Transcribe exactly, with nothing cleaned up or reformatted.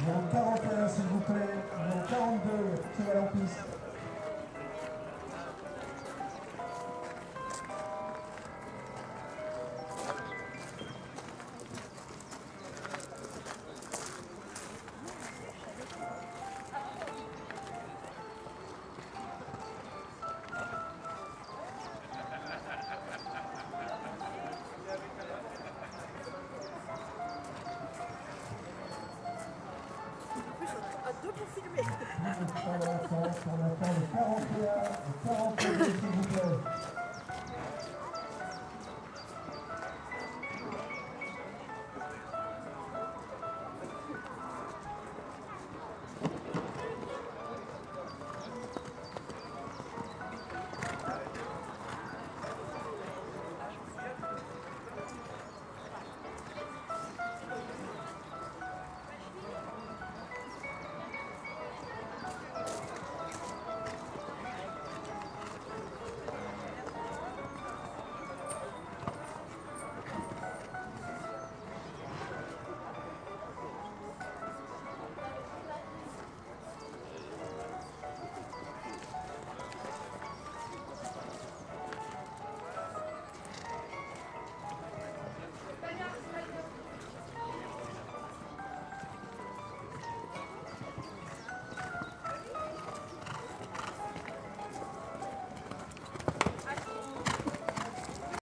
Numéro quarante et un, s'il vous plaît. Numéro quarante-deux, qui va en piste. À deux pour filmer. Pour l'instant, le quarante et un, le quarante et deux, s'il vous plaît.